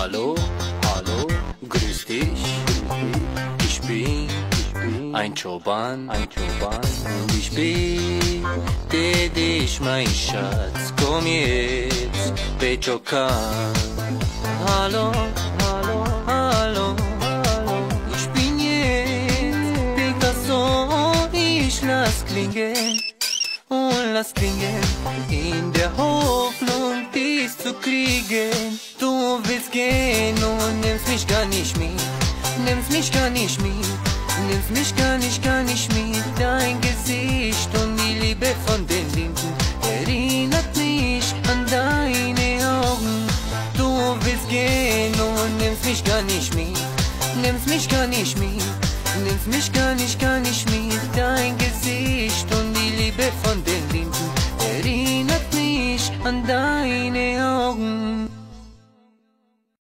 Hallo, hallo, grüß dich. Ich bin ein Choban, und ich bitte dich, mein Schatz, komm jetzt, Pechokan. Hallo, hallo, hallo, hallo, ich bin jetzt Picasso, ich lass klingen und lass klingen, in der Hoffnung, dich zu kriegen. Du willst gehen und nimmst mich gar nicht mit, nimmst mich gar nicht mit, nimmst mich gar nicht mit. Dein Gesicht und die Liebe von den Linden erinnert mich an deine Augen. Du willst gehen und nimmst mich gar nicht mit, nimmst mich gar nicht mit, nimmst mich gar nicht mit.